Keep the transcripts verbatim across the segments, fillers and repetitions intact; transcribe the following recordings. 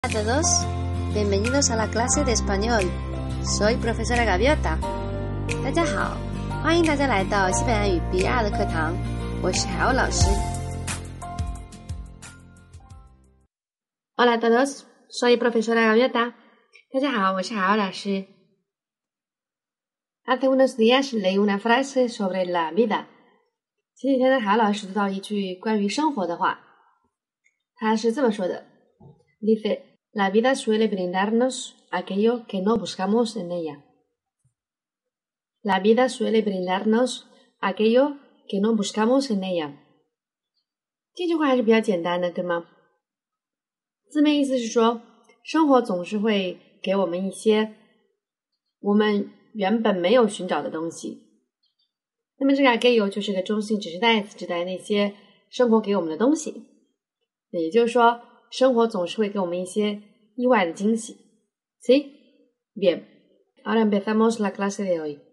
Hola a todos, bienvenidos a la clase de español. Soy profesora Gaviota. 大家好，欢迎大家来到西班牙语 B 二 的课堂，我是海鸥老师。Hola a todos, soy profesora Gaviota. 大家好，我是海鸥老师。Hace unos días leí una frase sobre la vida. 前几天呢，海鸥老师读到一句关于生活的话，他是这么说的 ：Dice, la vida suele brindarnos aquello que no buscamos en ella. La vida suele brindarnos aquello que no buscamos en ella. 这句话还是比较简单的，对吗？字面意思是说，生活总是会给我们一些我们原本没有寻找的东西。那么这个 aquello 就是个中性指示代词，指代那些生活给我们的东西。也就是说，生活总是会给我们一些意外的惊喜。¿Sí? Bien. Ahora empezamos la clase de hoy.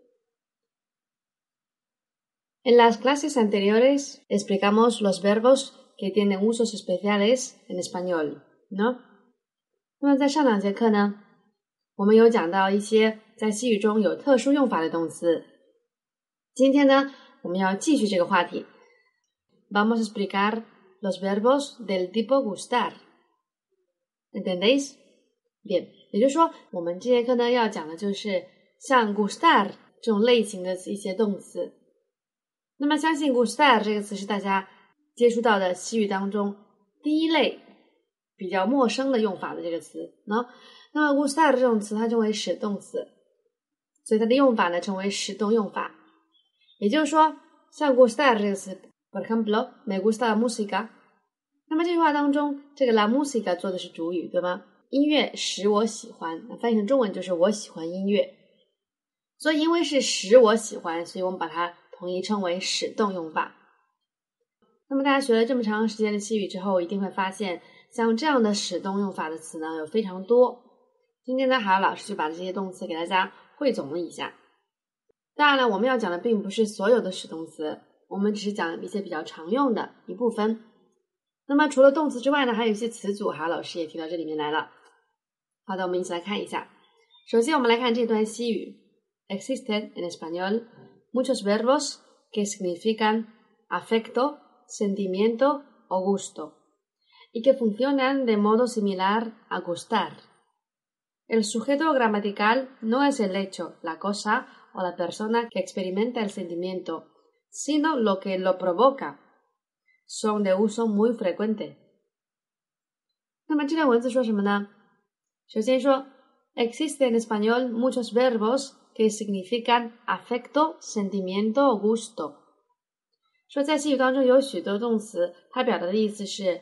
En las clases anteriores explicamos los verbos que tienen usos especiales en español, ¿no? 那么在上两节课呢，我们有讲到一些在西语中有特殊用法的动词。今天呢，我们要继续这个话题。Vamos a explicar los verbos del tipo gustar. ¿Entendéis? Bien. 也就是说，我们这节课呢要讲的就是像 gustar 这种类型的一些动词。那么相信 gustar 这个词是大家接触到的西语当中第一类比较陌生的用法的这个词。那那么 gustar 这种词它称为使动词，所以它的用法呢称为使动用法。也就是说，像 gustar 这个词 por ejemplo, me gusta la música， 那么这句话当中这个 la música 做的是主语，对吗？音乐使我喜欢，那翻译成中文就是我喜欢音乐。所以因为是使我喜欢，所以我们把它统一称为使动用法。那么大家学了这么长时间的西语之后，一定会发现像这样的使动用法的词呢有非常多。今天呢，海鸥老师就把这些动词给大家汇总了一下。当然了，我们要讲的并不是所有的使动词，我们只是讲一些比较常用的一部分。那么除了动词之外呢，还有一些词组，海鸥老师也提到这里面来了。好的，我们一起来看一下。首先我们来看这段西语。Existen en español muchos verbos que significan afecto, sentimiento o gusto, y que funcionan de modo similar a gustar. El sujeto gramatical no es el hecho, la cosa o la persona que experimenta el sentimiento, sino lo que lo provoca. Son de uso muy frecuente. 那么这段文字说什么呢？首先说 Existen en español muchos verbos que significan afecto, sentimiento o gusto. 说在西语当中有许多动词，它表达的意思是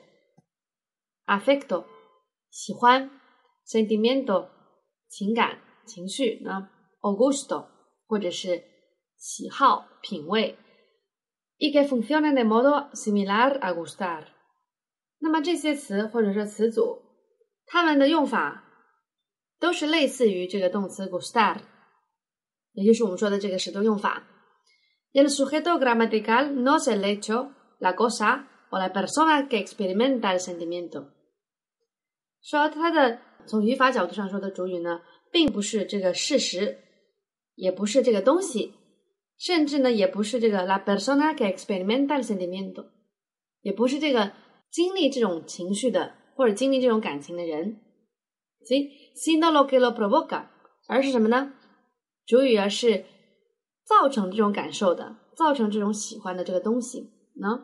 afecto 喜欢 sentimiento 情感情绪呢 o gusto 或者是喜好品味 y que funcionan de modo similar a gustar. 那么这些词或者说词组，它们的用法都是类似于这个动词 gustar， 也就是我们说的这个使动用法。El sujeto gramatical no es el hecho, la cosa o la persona que experimenta el sentimiento. 说它的从语法角度上说的主语呢，并不是这个事实，也不是这个东西，甚至呢也不是这个 la persona que experimenta el sentimiento， 也不是这个经历这种情绪的或者经历这种感情的人。¿Sí? Sino lo que lo provoca， 而是什么呢？主语而是造成这种感受的，造成这种喜欢的这个东西呢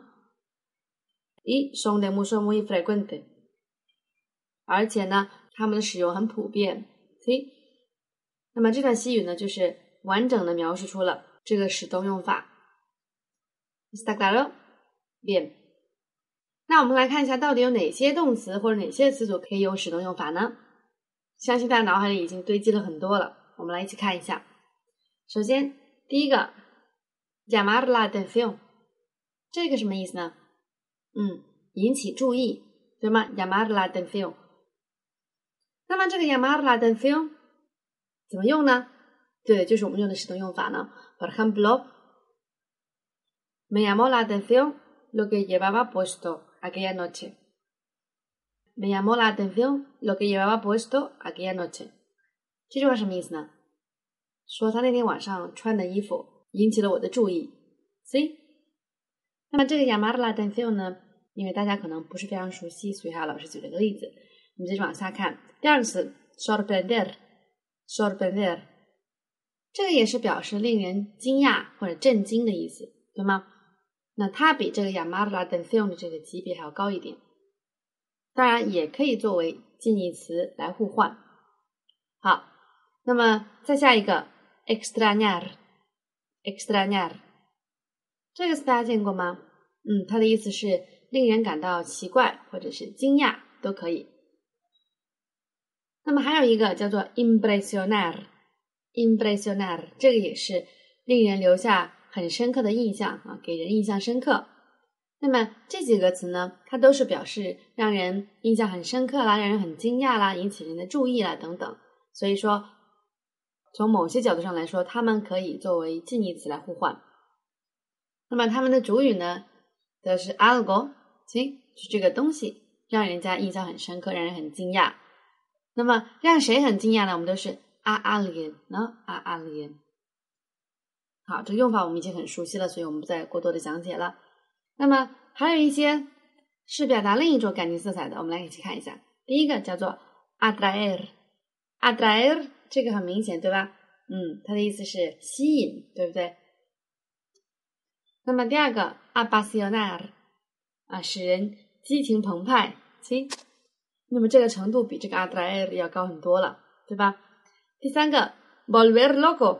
y son de uso muy frecuente， 而且呢它们的使用很普遍。¿Sí? 那么这段西语呢就是完整的描述出了这个使动用法。¿Está claro? Bien。 那我们来看一下到底有哪些动词或者哪些词组可以用使动用法呢？相信大家脑海里已经堆积了很多了，我们来一起看一下。首先第一个 llamar la atención， 这个什么意思呢？嗯，引起注意，对吗？ llamar la atención。 那么这个 llamar la atención 怎么用呢？对，就是我们用的使动用法呢。 Por ejemplo, me llamó la atención lo que llevaba puesto aquella noche. me llamó la atención lo que llevaba puesto aquella noche。这句话什么意思呢？说他那天晚上穿的衣服引起了我的注意。See？ 那么这个 llamar la atención 呢，因为大家可能不是非常熟悉，所以还有老师举了个例子。我们接着往下看，第二个词 sorprender， sorprender， 这个也是表示令人惊讶或者震惊的意思，对吗？那它比这个 llamar la atención 的这个级别还要高一点，当然也可以作为近义词来互换。好，那么再下一个 extrañar， extrañar 这个词大家见过吗？嗯，它的意思是令人感到奇怪或者是惊讶都可以。那么还有一个叫做 impresionar， impresionar 这个也是令人留下很深刻的印象啊，给人印象深刻。那么这几个词呢，它都是表示让人印象很深刻啦，让人很惊讶啦，引起人的注意啦等等。所以说从某些角度上来说，它们可以作为近义词来互换。那么它们的主语呢都是 algo， 行，就这个东西让人家印象很深刻，让人很惊讶。那么让谁很惊讶呢？我们都是 a alguien 呢 a alguien。好，这个用法我们已经很熟悉了，所以我们不再过多的讲解了。那么还有一些是表达另一种感情色彩的，我们来一起看一下。第一个叫做 atraer， atraer 这个很明显对吧？嗯，它的意思是吸引，对不对？那么第二个 apasionar 啊，使人激情澎湃，行，那么这个程度比这个 atraer 要高很多了，对吧？第三个 volver loco，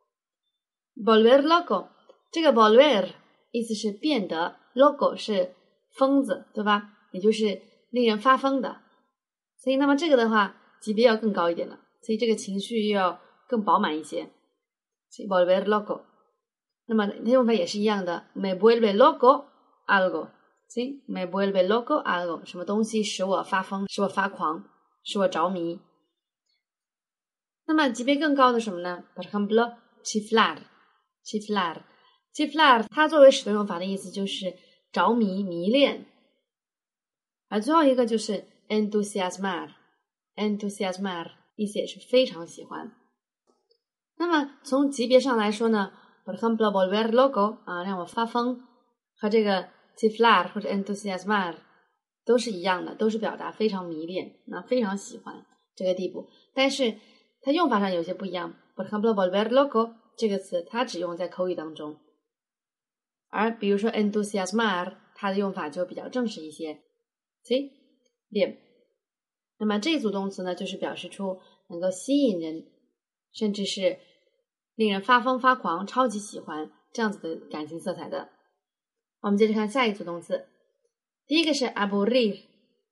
volver loco 这个 volver 意思是变得， loco 是疯子，对吧？也就是令人发疯的，所以那么这个的话级别要更高一点了，所以这个情绪又要更饱满一些，所以 volver loco。 那么它用法也是一样的 me vuelve loco algo， ¿sí? me vuelve loco algo， 什么东西使我发疯，使我发狂，使我着迷。那么级别更高的什么呢？ por ejemplo chiflar chiflar chiflar 它作为使动用法的意思就是着迷迷恋。而最后一个就是 entusiasmar entusiasmar 意思也是非常喜欢。那么从级别上来说呢， por ejemplo volver loco 啊，让我发疯，和这个 chiflar 或者 entusiasmar 都是一样的，都是表达非常迷恋，那非常喜欢这个地步。但是它用法上有些不一样， por ejemplo volver loco 这个词它只用在口语当中，而比如说 entusiasmar 它的用法就比较正式一些。¿sí? bien， 那么这组动词呢，就是表示出能够吸引人，甚至是令人发疯发狂，超级喜欢这样子的感情色彩的。我们接着看下一组动词，第一个是 aburrir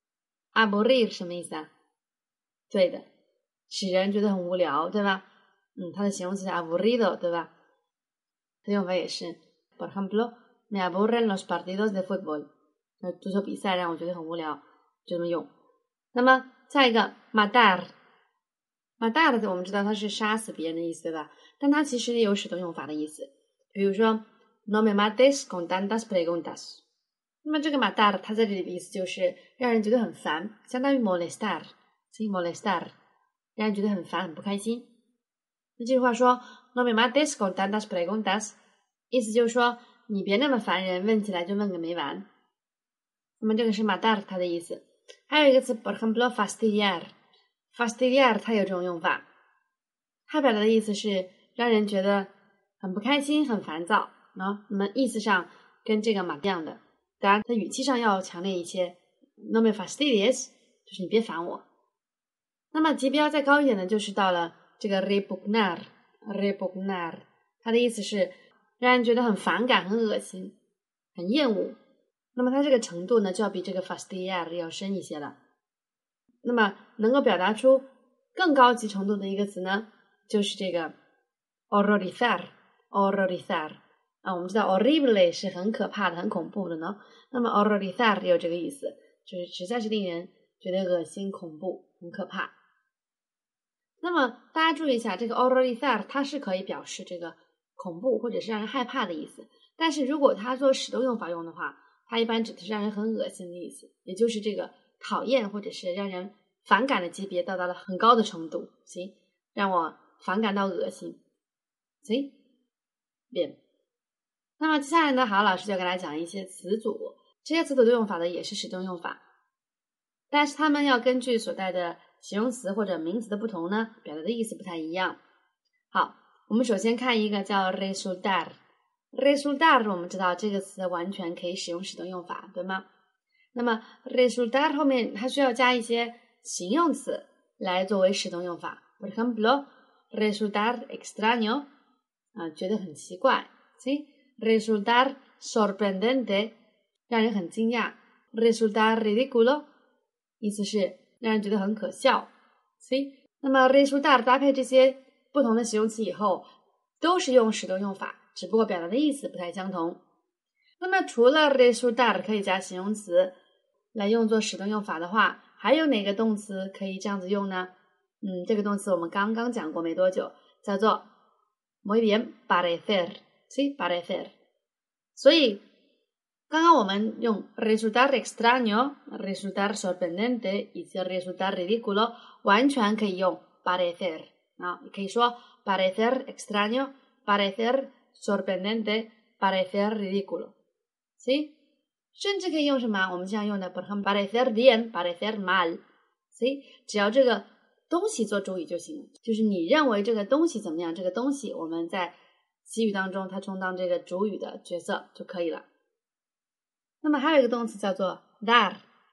aburrir 什么意思啊？对的，使人觉得很无聊，对吧？嗯，它的形容词是 aburrido， 对吧？它用法也是 por ejemplo me aburren los partidos de fútbol， 足球比赛让我觉得很无聊，就这么用。那么下一个 matar matar 我们知道它是杀死别人的意思，对吧？但它其实也有使动用法的意思，比如说 no me mates con tantas preguntas。 那么这个 matar 它在这里的意思就是让人觉得很烦，相当于 molestar， sí, molestar 让人觉得很烦很不开心。那这句话说 no me mates con tantas preguntas 意思就是说你别那么烦人，问起来就问个没完。那么这个是 matar 它的意思。还有一个词 por ejemplo fastidiar fastidiar 它有这种用法，它表达的意思是让人觉得很不开心很烦躁，那么意思上跟这个马一样的，当然它语气上要强烈一些， no me fastidies 就是你别烦我。那么级别要再高一点的就是到了这个 repugnar repugnar 它的意思是让人觉得很反感很恶心很厌恶，那么它这个程度呢就要比这个 fastidiar 要深一些了。那么能够表达出更高级程度的一个词呢，就是这个 horrorizar horrorizar 啊，我们知道 horrible 是很可怕的很恐怖的呢，那么 horrorizar 也有这个意思，就是实在是令人觉得恶心恐怖很可怕。那么大家注意一下，这个 horrorizar 它是可以表示这个恐怖或者是让人害怕的意思，但是如果它做使动用法用的话，它一般指的是让人很恶心的意思，也就是这个讨厌或者是让人反感的级别到达了很高的程度，行，让我反感到恶心，行，bien。那么接下来呢，好，老师就给大家讲一些词组，这些词组的用法呢也是使动用法，但是它们要根据所带的形容词或者名词的不同呢，表达的意思不太一样。好，我们首先看一个叫 resultar。resultar 我们知道这个词完全可以使用使动用法，对吗？那么 resultar 后面它需要加一些形容词来作为使动用法。Por ejemplo, resultar extraño 啊，觉得很奇怪， ¿sí? Resultar sorprendente 让人很惊讶， Resultar ridículo 意思是让人觉得很可笑， ¿sí? 那么 resultar 搭配这些不同的形容词以后，都是用使动用法，只不过表达的意思不太相同。那么除了 resultar 可以加形容词来用作使动用法的话，还有哪个动词可以这样子用呢？嗯，这个动词我们刚刚讲过没多久，叫做 muy bien parecer， sí, parecer。 所以刚刚我们用 resultar extraño, resultar sorprendente 以及 resultar ridículo 完全可以用 parecer 啊，你可以说 parecer extraño, parecer sorprendente, parecer ridículo， ¿sí? 甚至可以用什么？我们经常用的 por ejemplo parecer bien, parecer mal， ¿sí? 只要这个东西做主语就行了，就是你认为这个东西怎么样，这个东西我们在习语当中它充当这个主语的角色就可以了。那么还有一个动词叫做 dar，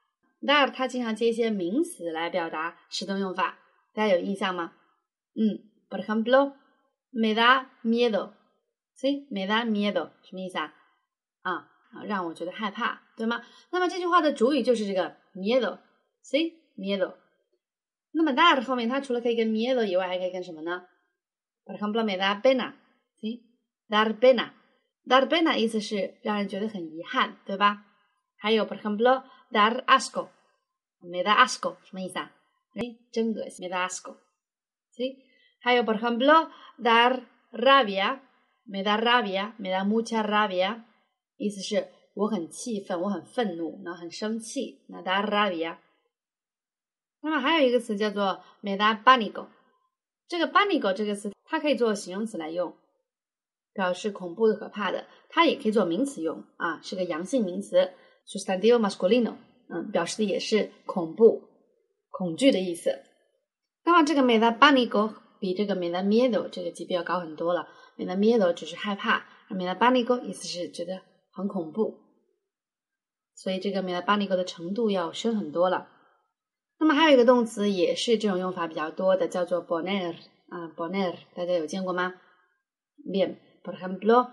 dar 它经常接一些名词来表达使动用法，大家有印象吗？嗯 por ejemplo me da miedo， ¿sí? me da miedo 什么意思啊？啊，让我觉得害怕，对吗？那么这句话的主语就是这个 miedo， ¿sí? miedo。 那么 dar 后面它除了可以跟 miedo 以外还可以跟什么呢？ por ejemplo me da pena， ¿sí? dar pena， dar pena 意思是让人觉得很遗憾，对吧？还有 por ejemplo dar asco， me da asco 什么意思啊？哎，真恶心 me da asco， ¿sí? 还有 por ejemplo dar rabia， me da rabia, me da mucha rabia， 意思是我很气愤，我很愤怒，然后很生气，那 dar rabia。 那么还有一个词叫做 me da pánico， 这个 pánico 这个词它可以做形容词来用，表示恐怖的可怕的，它也可以做名词用啊，是个阳性名词 sustantivo masculino， 嗯，表示的也是恐怖恐惧的意思。那么这个 me da pánico 比这个 me da miedo 这个级别要高很多了， me da miedo 只是害怕， me da pánico 意思是觉得很恐怖，所以这个 me da pánico 的程度要深很多了。那么还有一个动词也是这种用法比较多的，叫做 poner 啊 poner 大家有见过吗？ Bien, por ejemplo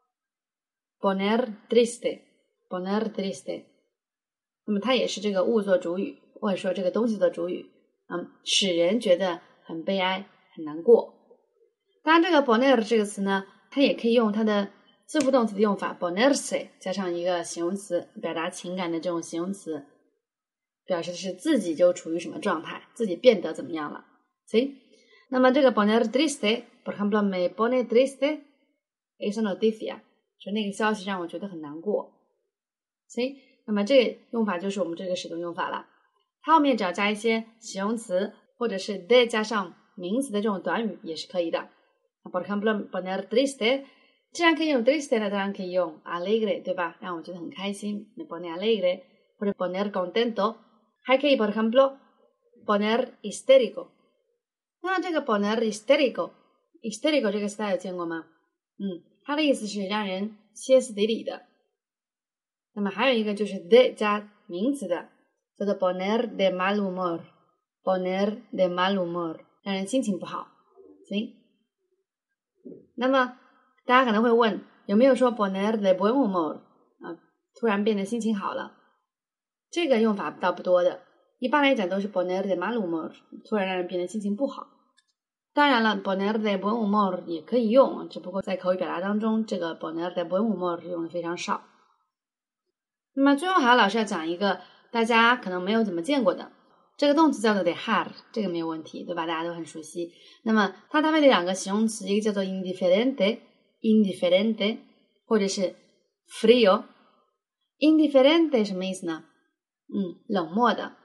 poner triste poner triste， 那么它也是这个物做主语，或者说这个东西做主语，嗯，使人觉得很悲哀很难过。当然这个 poner 这个词呢，它也可以用它的自负动词的用法 ponerse 加上一个形容词，表达情感的这种形容词，表示的是自己就处于什么状态，自己变得怎么样了。¿sí? 那么这个 poner triste por ejemplo me pone triste esa noticia， 说那个消息让我觉得很难过。¿sí? 那么这个用法就是我们这个使动用法了，它后面只要加一些形容词或者是 de 加上名词的这种短语也是可以的。por ejemplo poner triste， 既然可以用 triste 呢，当然可以用 alegre， 对吧？让我觉得很开心 me pone alegre， 或者 poner contento， 还可以 por ejemplo poner histérico。 那这个 poner histérico histérico 这个词大家有见过吗？嗯，它的意思是让人歇斯底里的。那么还有一个就是 de 加名词的，叫做 poner de mal humor poner de mal humor， 让人心情不好。行，那么大家可能会问，有没有说 poner de buen humor 啊，突然变得心情好了？这个用法倒不多的，一般来讲都是 poner de mal humor， 突然让人变得心情不好。当然了 poner de buen humor 也可以用，只不过在口语表达当中，这个 poner de buen humor 用的非常少。那么最后还有老师要讲一个大家可能没有怎么见过的，这个动词叫做 dejar， 这个没有问题，对吧？大家都很熟悉。那么它搭配的两个形容词，一个叫做 indiferente indiferente 或者是 frío。 indiferente 什么意思呢？嗯，冷漠的。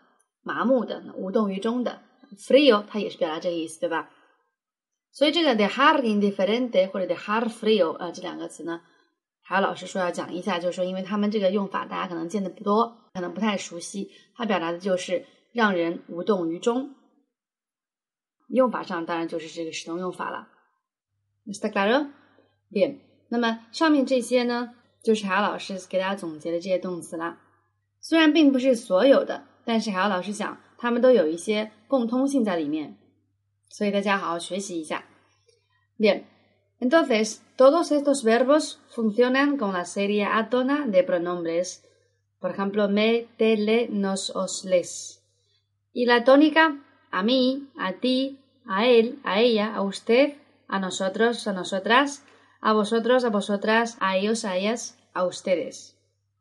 麻木的、无动于衷的。frío 它也是表达这个意思，对吧？所以这个 dejar indiferente 或者 dejar frío 呃这两个词呢，还有老师说要讲一下，就是说因为他们这个用法大家可能见的不多，可能不太熟悉，它表达的就是让人无动于衷。用法上当然就是这个使动用法了。¿Está claro? Bien， 那么上面这些呢，就是海瑶老师给大家总结的这些动词啦。虽然并不是所有的，但是海瑶老师想他们都有一些共通性在里面，所以大家好好学习一下。Bien, entonces todos estos verbos funcionan con la serie átona de pronombres. Por ejemplo, me, te, le, nos, os, les. Y la tónica, a mí, a ti, a él, a ella, a usted, a nosotros, a nosotras, a vosotros, a vosotras, a ellos, a ellas, a ustedes.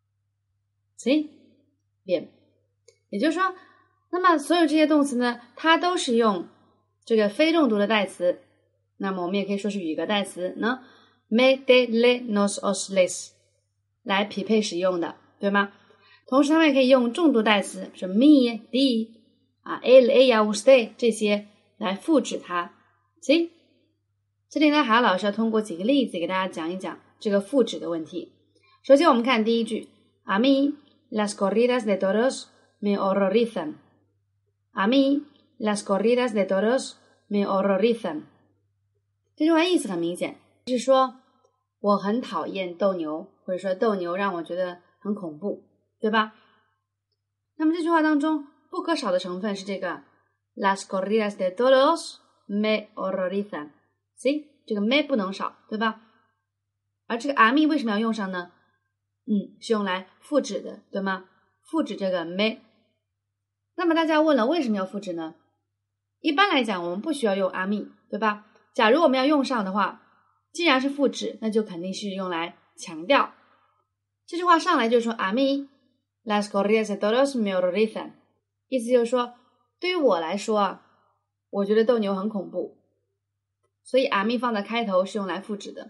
¿Sí? Bien. 也就是说，那么所有这些动词呢，它都是用这个非重读的代词，那么我们也可以说是语格代词呢 me, te, le, nos, os, les 来匹配使用的，对吗？同时他们也可以用重读代词，是 me, ti, 啊 él, ella, usted 这些来复制它。行，这里呢，海老师要通过几个例子给大家讲一讲这个复制的问题。首先我们看第一句 A mí las corridas de toros me horrorizan. A mí las corridas de toros me horrorizan. 这句话意思很明显，是说我很讨厌斗牛，或者说斗牛让我觉得很恐怖，对吧？那么这句话当中不可少的成分是这个 Las corridas de toros me horrorizan. ¿Sí? 这个 me 不能少，对吧？而这个 a mí 为什么要用上呢？嗯，是用来复制的，对吗？复制这个 me。那么大家问了，为什么要复制呢？一般来讲我们不需要用 a mí， 对吧？假如我们要用上的话，既然是复制，那就肯定是用来强调。这句话上来就说 A mí las corridas de toros me horrorizan， 意思就是说对于我来说啊，我觉得斗牛很恐怖，所以 A mí 放在开头是用来复制的。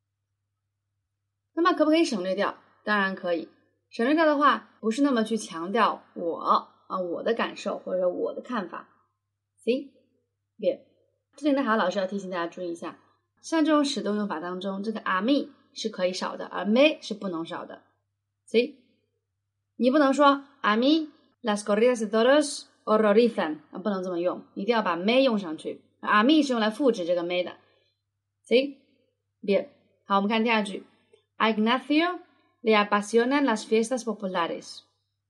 那么可不可以省略掉？当然可以。省略掉的话不是那么去强调我啊我的感受或者我的看法。行，别这里呢，海老师要提醒大家注意一下，像这种使动用法当中，这个 a mí 是可以少的，而 me 是不能少的。所以你不能说 a mí las corridas de toros horrorizan， 不能这么用，一定要把 me 用上去。a mí 是用来复制这个 me 的。所以别好，我们看第二句 A Ignacio le apasionan las fiestas populares.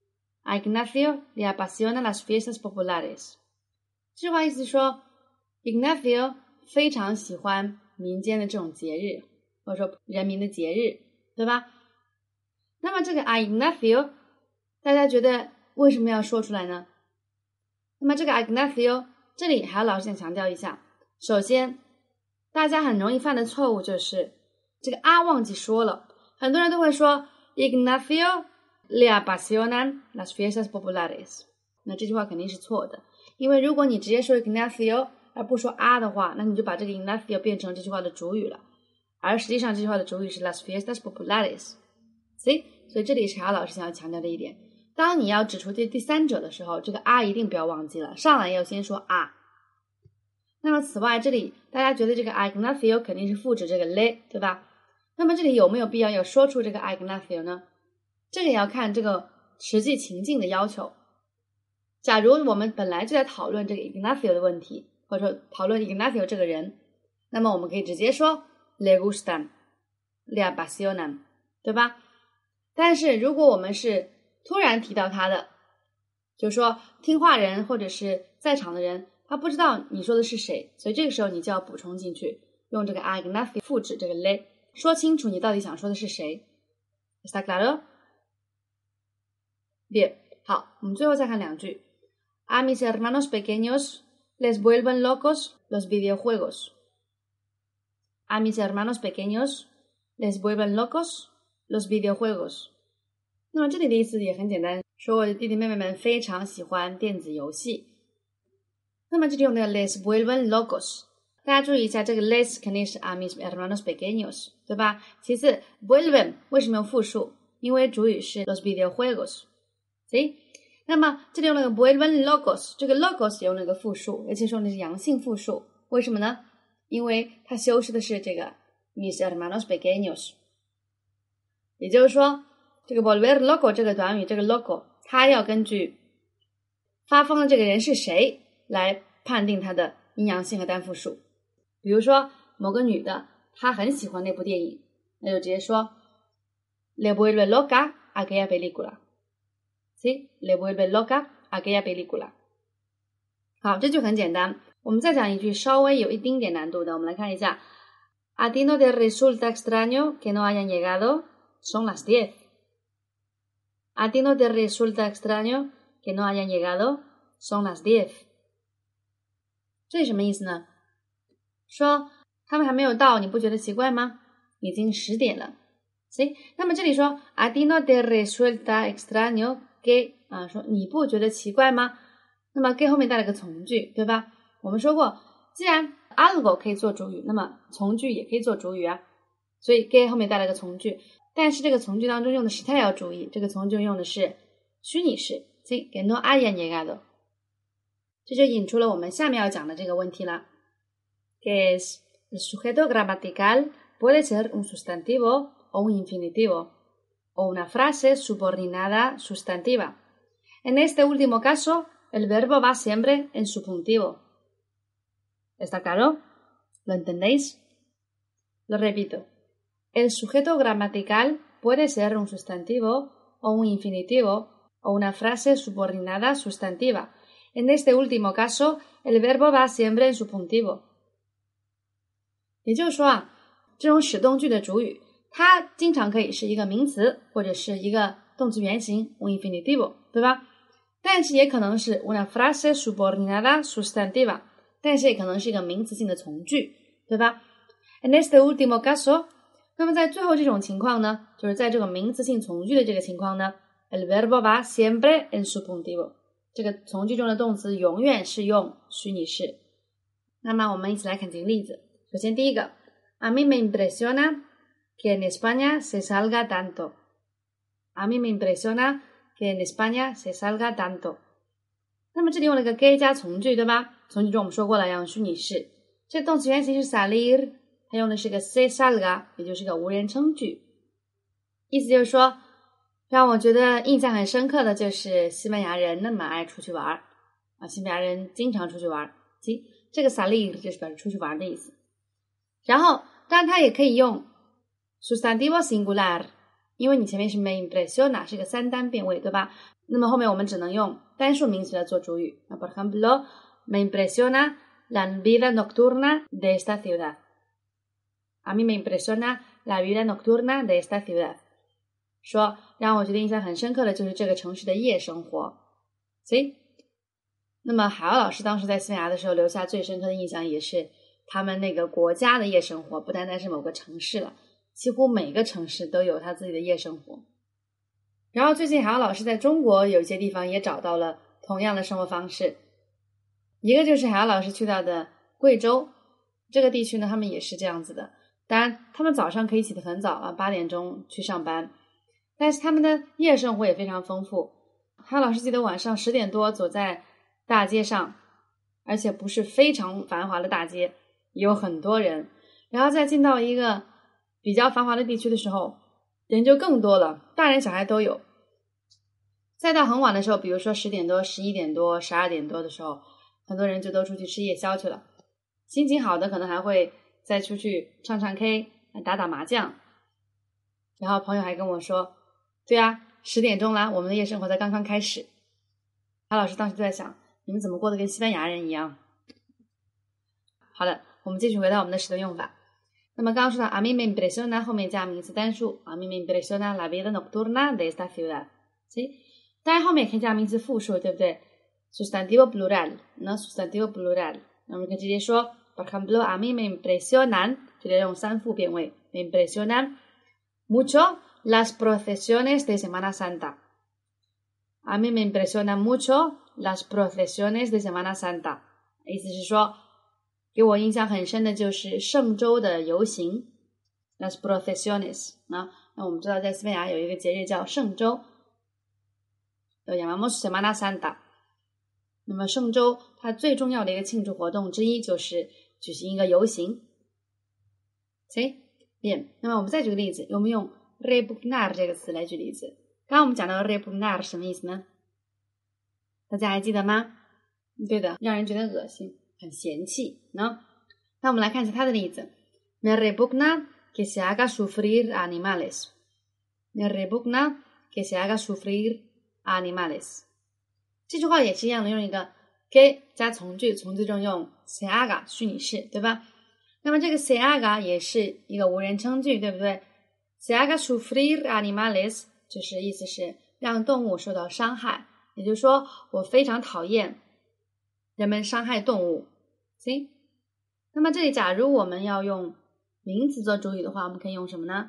A Ignacio le apasionan las fiestas populares. 这句话意思是说Ignacio 非常喜欢民间的这种节日，或者说人民的节日，对吧？那么这个 A Ignacio 大家觉得为什么要说出来呢？那么这个 A Ignacio 这里还有老师想强调一下，首先大家很容易犯的错误就是这个 A 忘记说了，很多人都会说 Ignacio le apasionan las fiestas populares， 那这句话肯定是错的，因为如果你直接说 Ignacio而不说 a 的话，那你就把这个 Ignacio 变成这句话的主语了，而实际上这句话的主语是 las fiestas populares。 所以所以这里是海老师想要强调的一点，当你要指出这第三者的时候，这个 a 一定不要忘记了，上来要先说 a。 那么此外这里大家觉得这个 Ignacio 肯定是复制这个 le， 对吧？那么这里有没有必要要说出这个 Ignacio 呢？这个也要看这个实际情境的要求。假如我们本来就在讨论这个 Ignacio 的问题，或者说讨论 Ignacio 这个人，那么我们可以直接说 le gustan, le apasionan， 对吧？但是如果我们是突然提到他的，就是说听话人或者是在场的人他不知道你说的是谁，所以这个时候你就要补充进去，用这个 Ignacio 复制这个 le， 说清楚你到底想说的是谁。 ¿Está claro? Bien， 好，我们最后再看两句。 A mis hermanos pequeños les vuelven locos los videojuegos. A mis hermanos pequeños les vuelven locos los videojuegos. 那么这里的意思也很简单，说我的弟弟妹妹们非常喜欢电子游戏。那么这里用的 les vuelven locos， 大家注意一下，这个 les 肯定是 a mis hermanos pequeños， 对吧？其次 vuelven 为什么用复数？因为主语是 los videojuegos。 所以那么这里用了个 vuelven locos， 这个 locos 用了个复数，而且说的是阳性复数，为什么呢？因为它修饰的是这个 mis hermanos pequeños， 也就是说这个 volver loco 这个短语，这个 loco 它要根据发疯的这个人是谁来判定它的阴阳性和单复数。比如说某个女的她很喜欢那部电影，那就直接说 le vuelve loca aquella película， ¿sí? le vuelve loca aquella película。 好，这就很简单。我们再讲一句稍微有一丁点难度的，我们来看一下 A ti no te resulta extraño que no hayan llegado son las diez。 A ti no te resulta extraño que no hayan llegado son las diez。 这是什么意思呢？说他们还没有到，你不觉得奇怪吗？已经十点了。行，那么这里说 A ti no te resulta extraño que 啊，说你不觉得奇怪吗？那么 que 后面带了个从句，对吧？我们说过，既然 algo 可以做主语，那么从句也可以做主语啊，所以 que 后面带了个从句，但是这个从句当中用的时态要注意，这个从句用的是虚拟式， sí, que no hayan llegado。 这就引出了我们下面要讲的这个问题了， que es el sujeto gramatical puede ser un sustantivo o un infinitivo o una frase subordinada sustantiva. En este último caso, el verbo va siempre en subjuntivo. ¿Está claro? ¿Lo entendéis? Lo repito. El sujeto gramatical puede ser un sustantivo o un infinitivo o una frase subordinada sustantiva. En este último caso, el verbo va siempre en subjuntivo. 也就是说啊，这种使动句的主语，它经常可以是一个名词或者是一个动词原形 un infinitivo， 对吧？但是也可能是 una frase subordinada sustantiva， 但是也可能是一个名词性的从句，对吧？ En este último caso， 那么在最后这种情况呢，就是在这个名词性从句的这个情况呢， el verbo va siempre en subjuntivo， 这个从句中的动词永远是用虚拟式。那么我们一起来看几个例子。首先第一个 A mí me impresiona que en España se salga tanto. A mí me impresiona que en España se salga tanto。 那么这里用了一个 que 加从句，对吧？从句中我们说过了要用虚拟式，这动词原形是 salir， 它用的是个 se salga， 也就是个无人称句。意思就是说，让我觉得印象很深刻的就是西班牙人那么爱出去玩啊，西班牙人经常出去玩，即这个 salir 就是表示出去玩的意思。然后当然它也可以用 sustantivo singular， 因为你前面是 me impresiona 是个三单变位，对吧？那么后面我们只能用单数名词来做主语。Por ejemplo, me impresiona la vida nocturna de esta ciudad. A mí me impresiona la vida nocturna de esta ciudad. 说让我觉得印象很深刻的就是这个城市的夜生活。所以，那么海鸥老师当时在西班牙的时候留下最深刻的印象也是他们那个国家的夜生活，不单单是某个城市了，几乎每个城市都有他自己的夜生活。然后最近海鸥老师在中国有一些地方也找到了同样的生活方式，一个就是海鸥老师去到的贵州这个地区呢，他们也是这样子的。当然他们早上可以起得很早啊，八点钟去上班，但是他们的夜生活也非常丰富。海鸥老师记得晚上十点多走在大街上，而且不是非常繁华的大街，有很多人，然后再进到一个比较繁华的地区的时候，人就更多了，大人小孩都有。再到很晚的时候，比如说十点多、十一点多、十二点多的时候，很多人就都出去吃夜宵去了。心情好的可能还会再出去唱唱 K、打打麻将。然后朋友还跟我说，对啊，十点钟啦，我们的夜生活才刚刚开始。海老师当时就在想，你们怎么过得跟西班牙人一样？好的，我们继续回到我们的使得用法。那么刚刚说到 A mí me impresiona 后面加名词单数 A mí me impresiona la vida nocturna de esta ciudad， ¿sí? 当然后面也可以加名词复数，对不对？ Sustantivo plural， no sustantivo plural， 那我们可以直接说 Por ejemplo, a mí me impresionan， 直接用三复变位 Me impresionan mucho las procesiones de Semana Santa。 A mí me impresionan mucho las procesiones de Semana Santa， 意思是说给我印象很深的就是圣周的游行 las procesiones。 那那我们知道在西班牙有一个节日叫圣周。 Lo llamamos Semana Santa。那么圣周它最重要的一个庆祝活动之一就是举行一个游行。行 bien， 那么我们再举个例子，我们用 repugnar 这个词来举例子。刚刚我们讲到 repugnar 什么意思呢？大家还记得吗？对的，让人觉得恶心，很嫌弃。No? 那我们来看一下它的例子。Me repugna que se haga sufrir a animales. Me repugna que se haga sufrir a animales. 这句话也是一样的，用一个 que 加从句，从句中用 se haga 虚拟式，对吧？那么这个 se haga 也是一个无人称句，对不对？ Se haga sufrir animales 就是意思是让动物受到伤害，也就是说我非常讨厌人们伤害动物。行，那么这里假如我们要用名词做主语的话，我们可以用什么呢？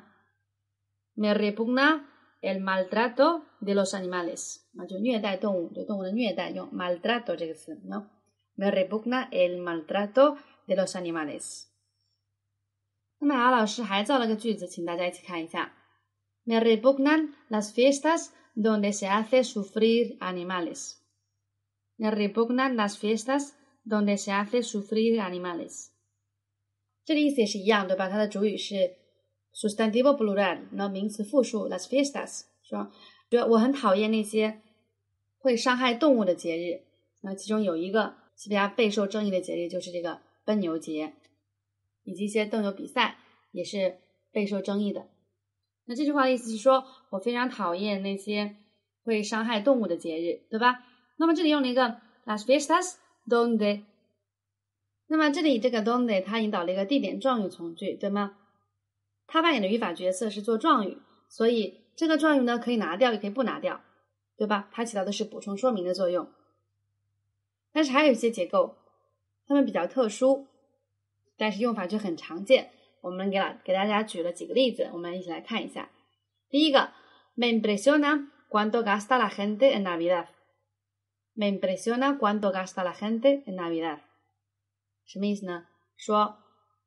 Me repugna el maltrato de los animales， 那就虐待动物，对动物的虐待用 maltrato 这个词。No? Me repugna el maltrato de los animales。 那么老师还造了个句子，请大家一起看一下。 Me repugnan las fiestas donde se hace sufrir animales. Me repugnan las fiestas donde se hace sufrir animales。 这里意思也是一样，对吧？它的主语是 sustantivo plural， 那名词复数 las fiestas， 说我很讨厌那些会伤害动物的节日。那其中有一个西班牙备受争议的节日就是这个奔牛节，以及一些斗牛比赛也是备受争议的。那这句话的意思是说我非常讨厌那些会伤害动物的节日，对吧？那么这里用了一个 las fiestas donde， 那么这里这个 donde 它引导了一个地点状语从句，对吗？它扮演的语法角色是做状语，所以这个状语呢可以拿掉也可以不拿掉，对吧？它起到的是补充说明的作用。但是还有一些结构它们比较特殊，但是用法却很常见，我们给了给大家举了几个例子，我们一起来看一下。第一个 Me impresiona cuánto gasta la gente en Navidad. Me impresiona cuánto gasta la gente en Navidad. 什么意思呢？说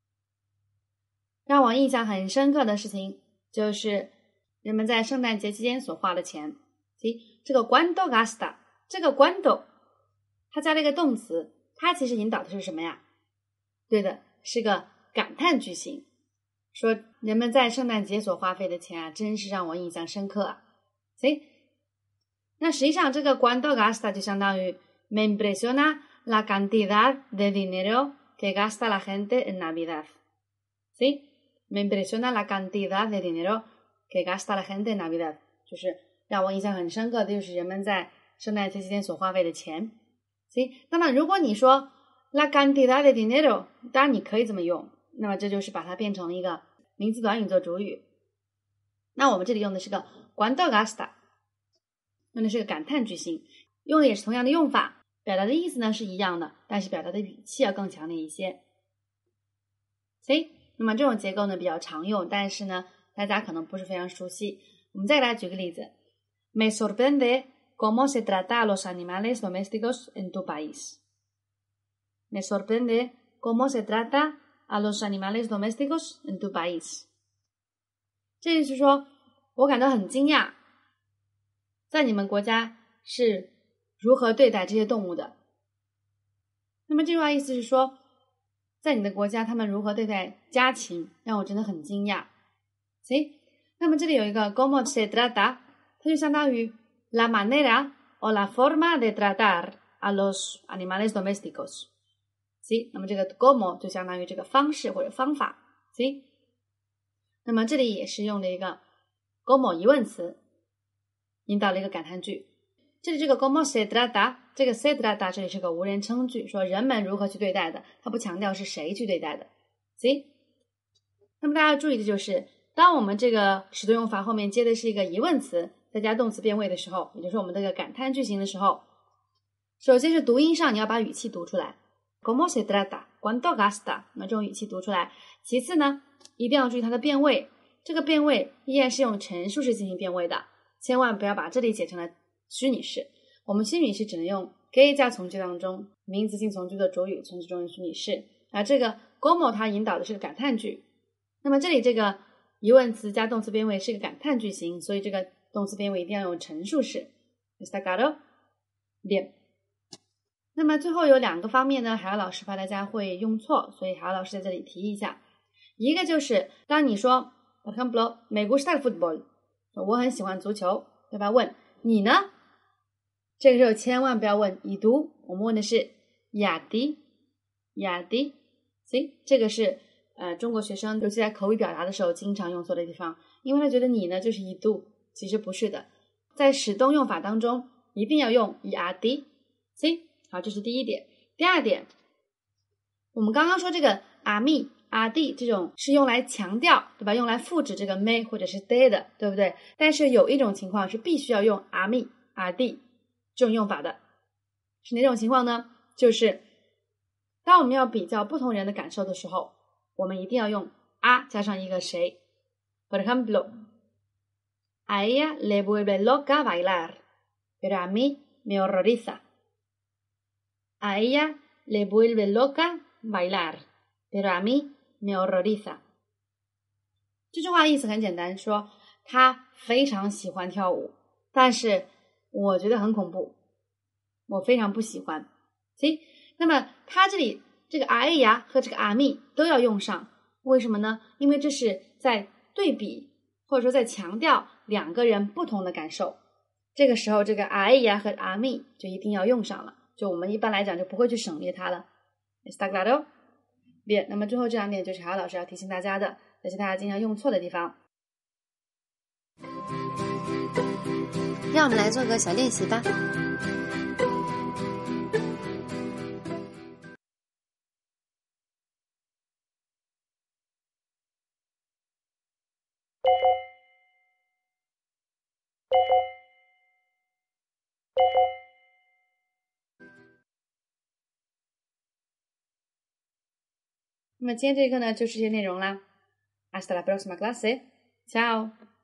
让我印象很深刻的事情就是人们在圣诞节期间所花的钱。这个 cuánto gasta， 这个 cuánto 它加了一个动词，它其实引导的是什么呀？对的，是个感叹句型，说人们在圣诞节所花费的钱啊，真是让我印象深刻啊。行，那实际上这个 cuánto gasta 就相当于 me impresiona la cantidad de dinero que gasta la gente en Navidad. ¿Sí? Me impresiona la cantidad de dinero que gasta la gente en Navidad. 就是让我印象很深刻的就是人们在圣诞节期间所花费的钱。行，那么如果你说 la cantidad de dinero， 当然你可以这么用，那么这就是把它变成了一个名词短语做主语。那我们这里用的是个 cuánto gasta， 用的是个感叹句型，用的也是同样的用法，表达的意思呢是一样的，但是表达的语气要更强烈一些。行，那么这种结构呢比较常用，但是呢大家可能不是非常熟悉。我们再给大家举个例子。 Me sorprende cómo se trata a los animales domésticos en tu país. Me sorprende cómo se trata a los animales domésticos en tu país. 这就是说我感到很惊讶，在你们国家是如何对待这些动物的。那么这句话意思是说在你的国家他们如何对待家禽，让我真的很惊讶。行，那么这里有一个 cómo se trata， 它就相当于 la manera o la forma de tratar a los animales domésticos。 行，那么这个 cómo 就相当于这个方式或者方法。行，那么这里也是用了一个 cómo 疑问词引导了一个感叹句。这里这个 cómo se trata， 这个 se trata 这里是个无人称句，说人们如何去对待的，它不强调是谁去对待的。行，那么大家注意的就是当我们这个使得用法后面接的是一个疑问词再加动词变位的时候，也就是我们这个感叹句型的时候，首先是读音上你要把语气读出来， cómo se trata cuánto gasta， 那这种语气读出来。其次呢一定要注意它的变位，这个变位依然是用陈述式进行变位的，千万不要把这里写成了虚拟式。我们虚拟式只能用 que 加从句当中名词性从句的主语，从句中用虚拟式。而这个 cómo 它引导的是个感叹句，那么这里这个疑问词加动词变位是个感叹句型，所以这个动词变位一定要用陈述式。 ？Está claro? Bien。那么最后有两个方面呢，海鸥老师怕大家会用错，所以海鸥老师在这里提一下。一个就是当你说 por ejemplo me gusta el fútbol， 我很喜欢足球，对吧？问你呢？这个时候千万不要问已读，我们问的是 y a ti y a ti， 所以这个是呃中国学生尤其在口语表达的时候经常用错的地方，因为他觉得你呢就是已读，其实不是的，在使动用法当中一定要用 y a ti， 所以好，这是第一点。第二点，我们刚刚说这个 a mi a di 这种是用来强调，对吧？用来复制这个 me 或者是 de 的，对不对？但是有一种情况是必须要用 a mi a di 这种用法的，是哪种情况呢？就是当我们要比较不同人的感受的时候，我们一定要用 a 加上一个谁。Por ejemplo, a ella le vuelve loca bailar, pero a mí me horroriza.A ella le vuelve loca bailar, pero a mí me horroriza. 这句话意思很简单，说他非常喜欢跳舞，但是我觉得很恐怖，我非常不喜欢。所以，那么他这里这个 a ella 和这个 a mí 都要用上，为什么呢？因为这是在对比，或者说在强调两个人不同的感受。这个时候，这个 a ella 和 a mí 就一定要用上了。就我们一般来讲就不会去省略它了。Está claro? Bien， 那么最后这两点就是海鸥老师要提醒大家的，这是大家经常用错的地方。 让我们来做个小练习吧。 那么今天这一课呢就是这些内容啦。Hasta la próxima clase. Chao.